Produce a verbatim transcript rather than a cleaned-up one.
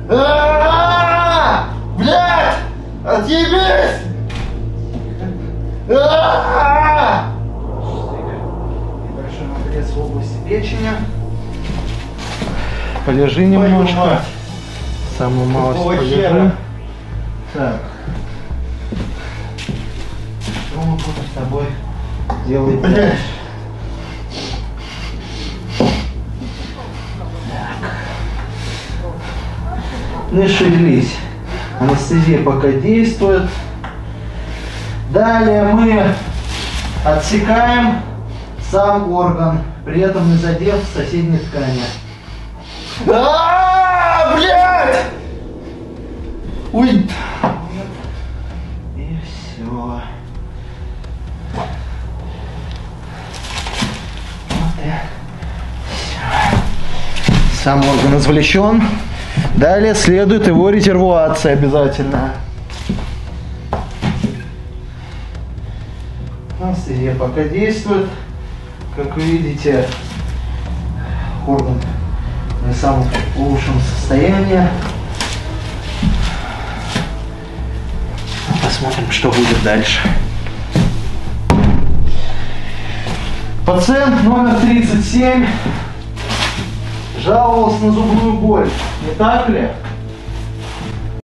А-а-а! Блядь! Отъебись! А-а-а! Небольшой надрез в области печени. Полежи немножко. Самую малость полежи. Так. Что мы будем с тобой делать дальше? Не шевелись. Анестезия пока действует. Далее мы отсекаем сам орган, при этом не задев соседние ткани. А, блядь! Ой! И все. Вот и все. Сам орган извлечен. Далее следует его резервуация обязательно. Анестезия пока действует. Как вы видите, орган в самом лучшем состоянии. Посмотрим, что будет дальше. Пациент номер тридцать семь жаловался на зубную боль. Не так ли?